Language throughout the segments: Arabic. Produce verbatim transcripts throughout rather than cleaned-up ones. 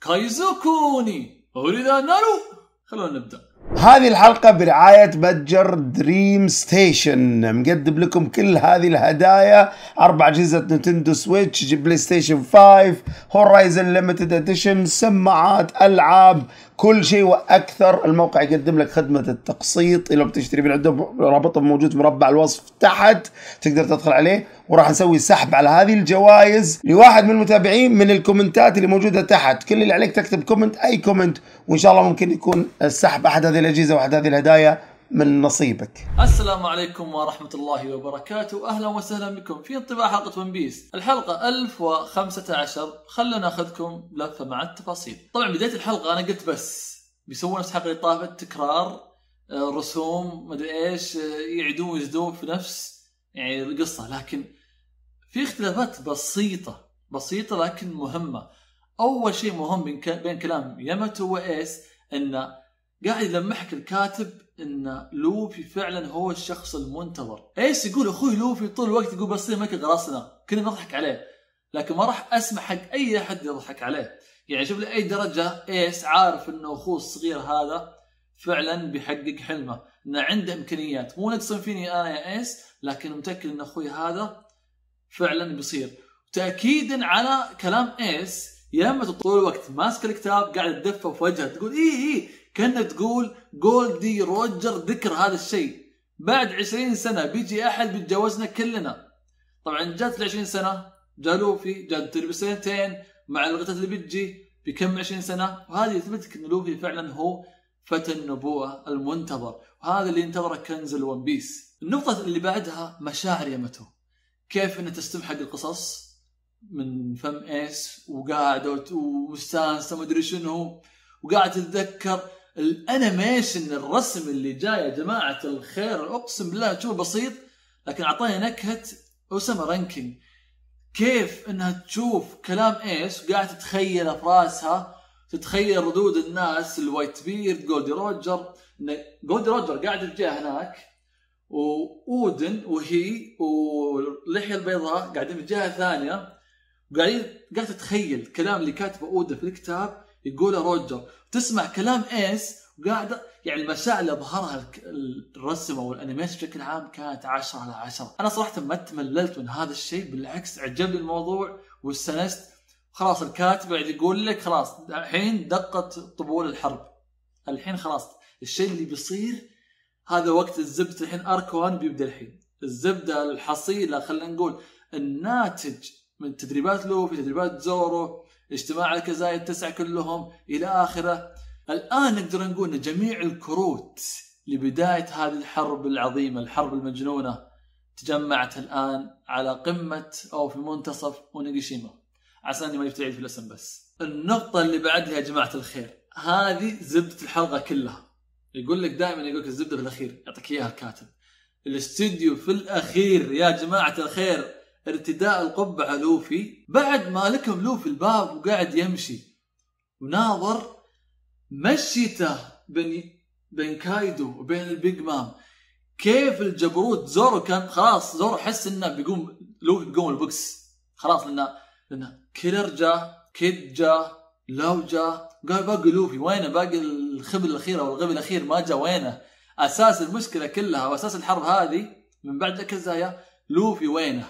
كايزوكوني أريد أن نارو. خلونا نبدأ. هذه الحلقة برعاية متجر دريم ستيشن، مقدم لكم كل هذه الهدايا: أربع أجهزة نينتندو سويتش، بلاي ستيشن خمسة، هورايزن ليميتد اديشن، سماعات، ألعاب، كل شيء وأكثر. الموقع يقدم لك خدمة التقسيط، إذا بتشتري من عندهم رابطهم موجود في مربع الوصف تحت، تقدر تدخل عليه، وراح نسوي سحب على هذه الجوائز لواحد من المتابعين من الكومنتات اللي موجودة تحت. كل اللي عليك تكتب كومنت، أي كومنت، وإن شاء الله ممكن يكون السحب أحد هذه الأجهزة وأحد هذه الهدايا من نصيبك. السلام عليكم ورحمة الله وبركاته، أهلا وسهلا بكم في انطباع حلقة ون بيس الحلقة ألف وخمسة عشر. خلونا ناخذكم لفة مع التفاصيل. طبعا بداية الحلقة أنا قلت بس بيسوون نفس الحلقة اللي طافت، تكرار رسوم مدري إيش، يعيدون ويزدون في نفس يعني القصة، لكن في اختلافات بسيطة بسيطة لكن مهمة. أول شيء مهم بين كلام ياماتو وإيس إنه قاعد يلمحك الكاتب ان لوفي فعلا هو الشخص المنتظر. ايس يقول اخوي لوفي طول الوقت يقول بصير ملك غراسنا، كنا نضحك عليه، لكن ما راح اسمح حق اي احد يضحك عليه. يعني شوف لاي درجه ايس عارف انه اخوه الصغير هذا فعلا بيحقق حلمه، انه عنده امكانيات. مو نقصن فيني انا يا ايس، لكن متاكد ان اخوي هذا فعلا بيصير. تاكيدا على كلام ايس، ياما طول الوقت ماسك الكتاب قاعد تدفه في وجهه، تقول ايه ايه كأنك تقول جولدي روجر ذكر هذا الشيء. بعد عشرين سنة بيجي أحد بيتجوزنا كلنا. طبعا جات العشرين سنة، جا لوفي، جات سنتين مع الغتات اللي بتجي بكم عشرين سنة، وهذه يثبتك أن لوفي فعلا هو فتى النبوة المنتظر، وهذا اللي ينتظره كنز الون بيس. النقطة اللي بعدها مشاعر ياماتو، كيف أنه تستمحق القصص من فم إيس، وقاعد ومستانس ومدري شنو، وقاعد تتذكر الانيميشن الرسم اللي جاي. يا جماعه الخير اقسم بالله تشوف بسيط لكن اعطاني نكهه اسامه رانكينج. كيف انها تشوف كلام ايش وقاعد تتخيل في راسها، تتخيل ردود الناس، الوايت بيرد، جولدي روجر. جولدي روجر قاعد يرجع هناك، واودن وهي واللحيه البيضاء قاعدين في جهه ثانيه، وقاعدين قاعد تتخيل كلام اللي كاتبه اودن في الكتاب يقوله روجر، تسمع كلام ايس وقاعده. يعني المشاعر اللي ظهرها الرسم والانيميشن بشكل عام كانت عشرة على عشرة. انا صراحه ما تمللت من هذا الشيء، بالعكس عجبني الموضوع واستانست. خلاص الكاتب قاعد يقول لك خلاص الحين دقت طبول الحرب، الحين خلاص الشيء اللي بيصير هذا وقت الزبده. الحين اركوان بيبدا، الحين الزبده الحصيله خلينا نقول الناتج من تدريبات لوفي، تدريبات زورو، اجتماع الكزايا التسعة كلهم إلى آخره. الآن نقدر نقول أن جميع الكروت لبداية هذه الحرب العظيمة، الحرب المجنونة، تجمعت الآن على قمة أو في منتصف اونيغاشيما. عسى أني ما يفتعيد في الاسم. بس النقطة اللي بعدها يا جماعة الخير، هذه زبدة الحلقة كلها. يقول لك دائما، يقول لك الزبدة في الأخير، يعطيك إياها الكاتب. الاستوديو في الأخير يا جماعة الخير، ارتداء القبعة لوفي بعد ما لكم لوفي الباب وقاعد يمشي وناظر مشيته بين بين كايدو وبين البيج مام. كيف الجبروت زورو كان خلاص، زورو حس انه بيقوم لوفي بيقوم البوكس خلاص، لانه لانه كيلر جا، كيد جا، لو جا، قال باقي لوفي وينه؟ باقي الخبل الاخير او الغبي الاخير ما جا، وينه؟ اساس المشكله كلها واساس الحرب هذه من بعد الكزايا لوفي وينه؟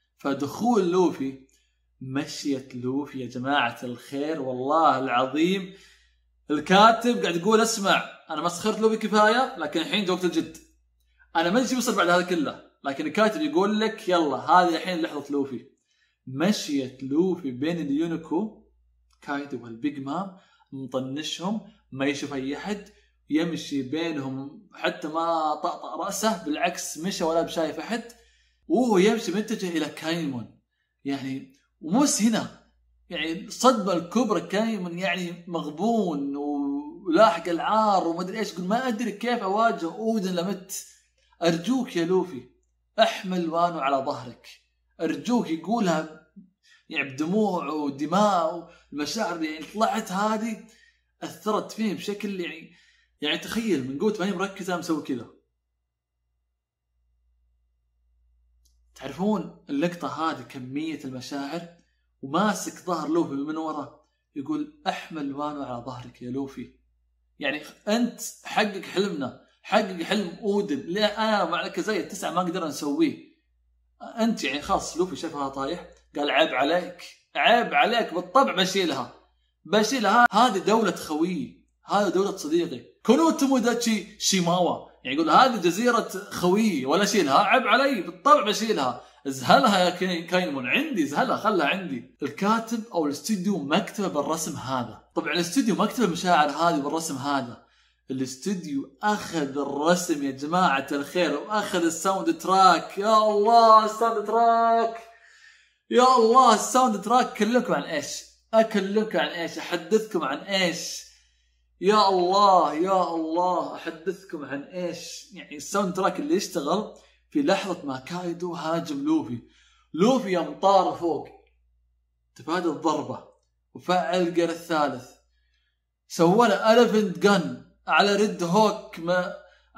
فدخول لوفي، مشية لوفي يا جماعة الخير والله العظيم. الكاتب قاعد يقول اسمع أنا ما سخرت لوفي كفاية، لكن الحين جوقت الجد. أنا ما أدري يوصل بعد هذا كله، لكن الكاتب يقول لك يلا هذه الحين لحظة لوفي. مشية لوفي بين اليونيكو كايدو والبيج مام، مطنشهم ما يشوف أي أحد، يمشي بينهم حتى ما طأطأ رأسه، بالعكس مشى ولا بشايف أحد، وهو يمشي متجه إلى كايمون. يعني وموس هنا يعني الصدمة الكبرى، كايمون يعني مغبون ولاحق العار وما أدري إيش، يقول ما أدري كيف أواجه أودن لمت. أرجوك يا لوفي أحمل وانو على ظهرك، أرجوك. يقولها يعني بدموع ودماء والمشاعر يعني طلعت هذه أثرت فيه بشكل يعني يعني تخيل من قوة ما هي مركزة مسوي كذا. تعرفون اللقطة هذه كمية المشاعر، وماسك ظهر لوفي من ورا يقول احمل وانو على ظهرك يا لوفي. يعني انت حقق حلمنا، حقق حلم اودن اللي انا معك زي التسعه ما قدرنا نسويه. انت يعني خلاص لوفي شافها طايح قال عيب عليك، عيب عليك، بالطبع بشيلها بشيلها. هذه دولة خوي، هذه دولة صديقي كونو توموداتشي شيماوا. يعني يقول هذه جزيرة خوي ولا شيلها، عيب علي، بالطبع بشيلها. ازهلها يا كاينمون، عندي ازهلها، خلها عندي. الكاتب او الاستوديو مكتبه بالرسم هذا. طبعا الاستوديو مكتبه المشاعر هذه بالرسم هذا. الاستوديو اخذ الرسم يا جماعة الخير واخذ الساوند تراك. يا الله الساوند تراك، يا الله الساوند تراك. كلكم عن ايش؟ اكلكم عن ايش؟ احدثكم عن ايش؟ يا الله يا الله احدثكم عن ايش؟ يعني الساوند تراك اللي يشتغل في لحظة ما كايدو هاجم لوفي. لوفي يوم طار فوق تفادى الضربة وفعل الجير الثالث، سوى له ألفنت جن على ريد هوك، ما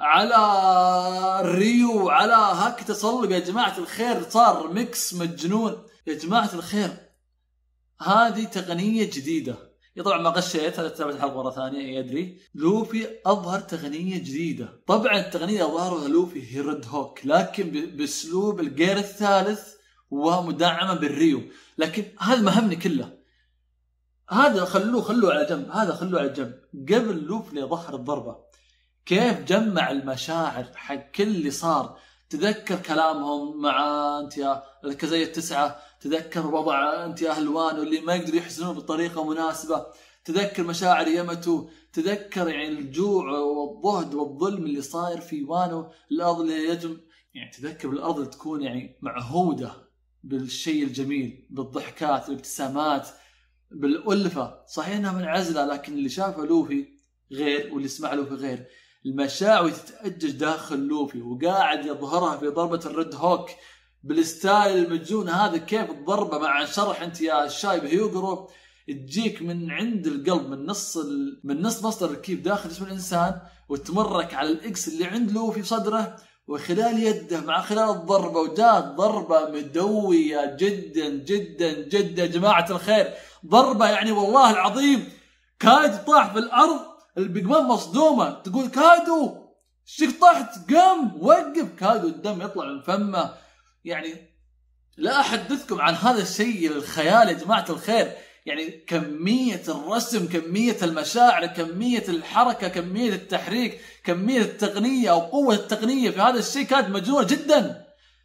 على ريو، على هاك تصلب. يا جماعة الخير صار ميكس مجنون. يا جماعة الخير هذه تقنية جديدة. طبعا ما غشيت، هذا تابعت الحلقة مرة ثانية يدري. لوفي أظهر تقنية جديدة. طبعا التقنية أظهرها لوفي هي ريد هوك، لكن بأسلوب الجير الثالث ومدعمة بالريو. لكن هذا مهمني كله، هذا خلوه خلوه على جنب، هذا خلوه على جنب. قبل لوفي يظهر الضربة كيف جمع المشاعر حق كل اللي صار. تذكر كلامهم مع انت يا الكزية التسعة، تذكر وضع انت يا اهلوان واللي ما يقدروا يحزنون بطريقة مناسبة، تذكر مشاعر ياماتو، تذكر يعني الجوع والضهد والظلم اللي صاير في وانو. الارض اللي يجم يعني تذكر بالارض اللي تكون يعني معهودة بالشيء الجميل، بالضحكات، بالابتسامات، بالألفة. صحيح انها منعزلة لكن اللي شافه لوفي غير واللي سمع لوفي غير. المشاعر تتأجج داخل لوفي وقاعد يظهرها في ضربة الريد هوك بالستايل المجنون هذا. كيف الضربة مع شرح انت يا الشايب هيوغرو تجيك من عند القلب، من نص ال... من نص مصدر الركيب داخل جسم الإنسان، وتمرك على الإكس اللي عند لوفي صدره وخلال يده مع خلال الضربة. وجاءت ضربة مدوية جدا جدا جدا جماعة الخير. ضربة يعني والله العظيم كاد طاح في الأرض، البيجمان مصدومة تقول كادو شك طحت، قام وقف. كادو الدم يطلع من فمه. يعني لا أحدثكم عن هذا الشيء الخيال يا جماعة الخير. يعني كمية الرسم، كمية المشاعر، كمية الحركة، كمية التحريك، كمية التقنية أو قوة التقنية في هذا الشيء كانت مجنونة جدا.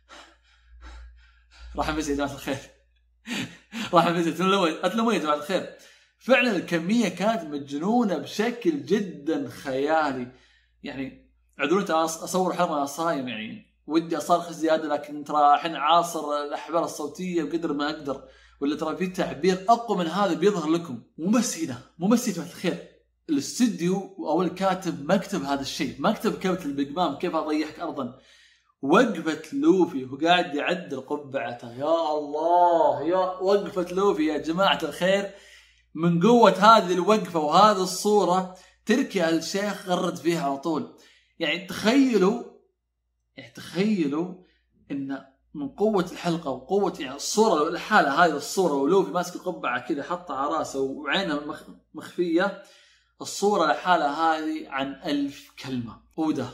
راح أمسي يا جماعة الخير، راح أمسي أتلموا يا جماعة الخير. فعلا الكمية كانت مجنونة بشكل جدا خيالي. يعني عذروني أصور حلقة صايم، يعني ودي أصرخ زيادة لكن ترى الحين عاصر الأحبال الصوتية بقدر ما أقدر، ولا ترى في تعبير أقوى من هذا بيظهر لكم. مو بس هنا، مو بس يا جماعة الخير، الاستديو أو الكاتب مكتب هذا الشيء، مكتب كيف البيجمام كيف أضيحك أرضا. وقفة لوفي وهو قاعد يعدل قبعته، يا الله يا وقفة لوفي يا جماعة الخير. من قوة هذه الوقفة وهذه الصورة تركي الشيخ غرد فيها على طول. يعني تخيلوا يعني تخيلوا إن من قوة الحلقة وقوة يعني الصورة الحالة هذه الصورة ولوفي ماسك القبعة كذا حطها على راسه وعينه مخفية، الصورة الحالة هذه عن ألف كلمة. أودا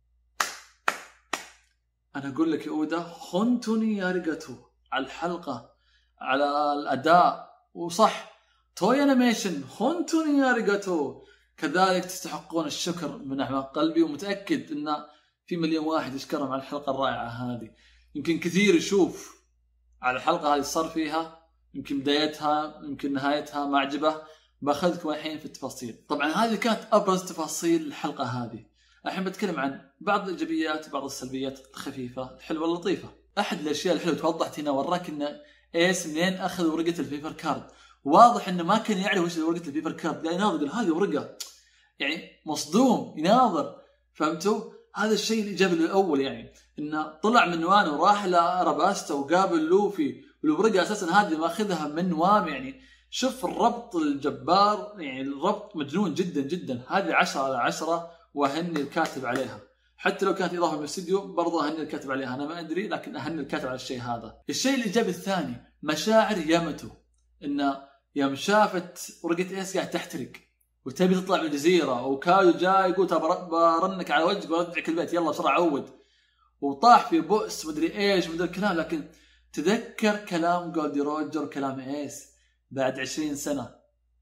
أنا أقول لك يا أودا خنتني يا رجتو على الحلقة، على الأداء، وصح توي أنيميشن خنتني يا رجتو. كذلك تستحقون الشكر من أعماق قلبي، ومتأكد أن في مليون واحد يشكرهم على الحلقة الرائعة هذه. يمكن كثير يشوف على الحلقة هذه صار فيها، يمكن بدايتها يمكن نهايتها ما عجبه. باخذكم الحين في التفاصيل. طبعا هذه كانت أبرز تفاصيل الحلقة هذه. الحين بتكلم عن بعض الإيجابيات وبعض السلبيات الخفيفة الحلوة اللطيفة. أحد الأشياء الحلوة توضحت هنا وراك إن إيس منين أخذ ورقة الفيفر كارد. واضح إنه ما كان يعرف وش ورقة الفيفر كارد، قاعد يناظر هذه ورقة، يعني مصدوم يناظر. فهمتوا؟ هذا الشيء الإيجابي الأول، يعني إنه طلع من وانو وراح لأراباستا وقابل لوفي، والورقة أساسا هذه ماخذها من وام. يعني شوف الربط الجبار، يعني الربط مجنون جدا جدا. هذه عشرة على عشرة وأهني الكاتب عليها. حتى لو كانت إضافة من الاستديو برضو أهني الكاتب عليها، أنا ما أدري لكن أهني الكاتب على الشيء هذا. الشيء الإيجابي الثاني مشاعر ياماتو، إن يوم شافت ورقة ايس قاعد تحترق وتبي تطلع من الجزيرة، وكادو جاي يقول ترى برنك على وجهك وارجعك البيت يلا بسرعة عود، وطاح في بؤس مدري ايش مدري الكلام. لكن تذكر كلام جولدي روجر وكلام ايس بعد عشرين سنة.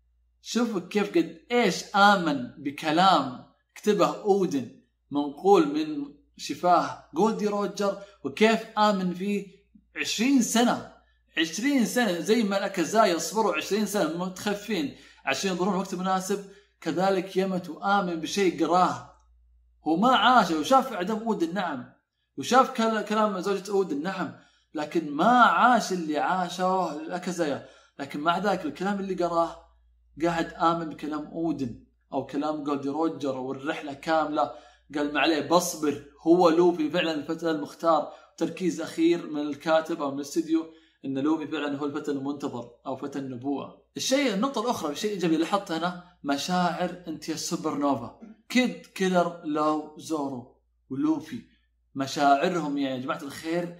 شوفوا كيف قد ايش آمن بكلام كتبه أودن منقول من شفاه جولدي روجر، وكيف آمن فيه عشرين سنة. عشرين سنة زي ما الأكازايا صبروا عشرين سنة متخفين عشان يظهرون وقت مناسب، كذلك يمت وآمن بشيء قراه. هو ما عاش وشاف إعدام أودن نعم، وشاف كلام زوجة أودن نعم، لكن ما عاش اللي عاشه الأكازايا. لكن مع ذلك الكلام اللي قراه قاعد آمن بكلام أودن أو كلام جولدي روجر والرحلة كاملة. قال ما عليه بصبر، هو لوفي فعلا الفتى المختار. تركيز أخير من الكاتب أو من الاستديو إن لوفي فعلا هو الفتى المنتظر أو فتى النبوة. الشيء النقطة الأخرى الشيء الإيجابي اللي حطه هنا مشاعر أنت يا سوبر نوفا، كيد كيلر لو زورو ولوفي، مشاعرهم يا جماعة الخير.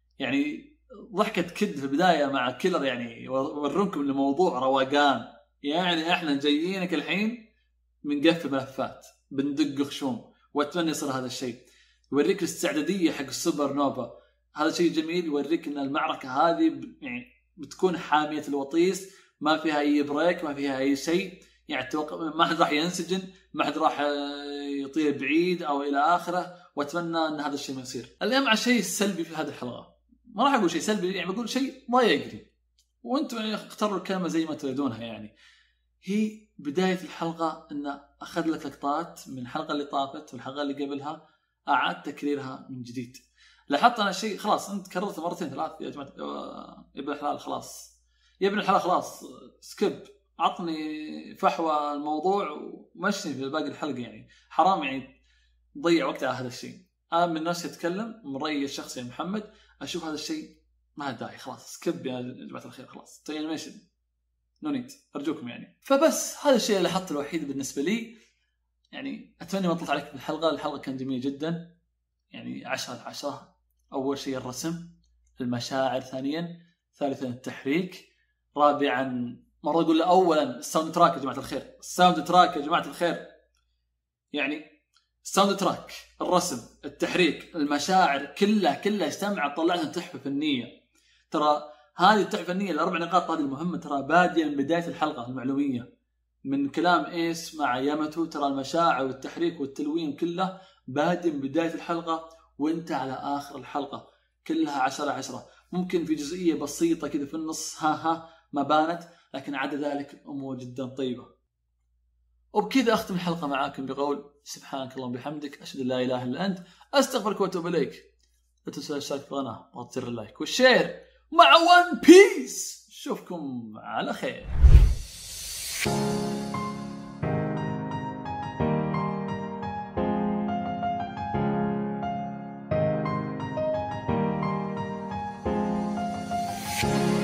يعني ضحكة كيد في البداية مع كيلر يعني ورونكم الموضوع رواقان، يعني احنا جايينك الحين بنقفل ملفات بندق خشوم، واتمنى يصير هذا الشيء. يوريك الاستعدادية حق السوبر نوفا، هذا شيء جميل. يوريك ان المعركة هذه يعني بتكون حامية الوطيس، ما فيها اي بريك، ما فيها اي شيء. يعني ما حد راح ينسجن، ما حد راح يطير بعيد او الى اخره. واتمنى ان هذا الشيء ما يصير. الان مع الشيء السلبي في هذه الحلقة، ما راح اقول شيء سلبي، يعني بقول شيء ضايقني وانتم يعني اختاروا الكلمة زي ما تريدونها. يعني هي بداية الحلقة أن أخذ لك لقطات من الحلقة اللي طافت والحلقة اللي قبلها، أعاد تكريرها من جديد. لاحظت أنا شيء خلاص أنت كررت مرتين ثلاث يا جماعة يا ابن الحلال، خلاص يا ابن الحلال خلاص سكيب، عطني فحوى الموضوع ومشني في باقي الحلقة. يعني حرام يعني ضيع وقت على هذا الشيء. أنا من الناس يتكلم من رأيي الشخصي محمد، أشوف هذا الشيء ما داعي، خلاص سكيب يا جماعة الخير، خلاص تانيميشن نونيت أرجوكم يعني. فبس هذا الشيء اللي حطه الوحيد بالنسبة لي. يعني أتمنى ما طلت عليك بالحلقة. الحلقة كانت جميلة جدا، يعني عشرة عشرة. أول شيء الرسم، المشاعر ثانيا، ثالثا التحريك، رابعا مرة أقول أولا الساوند تراك يا جماعة الخير. الساوند تراك يا جماعة الخير، يعني الساوند تراك، الرسم، التحريك، المشاعر كلها كلها اجتمعت طلعنا تحفة فنية. ترى هذه التحفة الفنية الأربع نقاط هذه المهمة ترى بادية من بداية الحلقة المعلومية، من كلام إيس مع ياماتو. ترى المشاعر والتحريك والتلوين كله بادي من بداية الحلقة وانت على آخر الحلقة، كلها عشرة عشرة. ممكن في جزئية بسيطة كذا في النص ها ها ما بانت، لكن عدا ذلك الأمور جدا طيبة. وبكذا أختم الحلقة معاكم بقول سبحانك اللهم بحمدك، أشهد أن لا إله إلا أنت، أستغفرك وأتوب إليك. لا تنسوا الاشتراك في القناة وتزر اللايك والشير مع ون بيس. نشوفكم على خير. you